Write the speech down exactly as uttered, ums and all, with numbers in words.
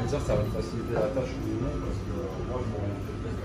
me dire ça va te faciliter la tâche ou non, parce que euh, moi je m'oriente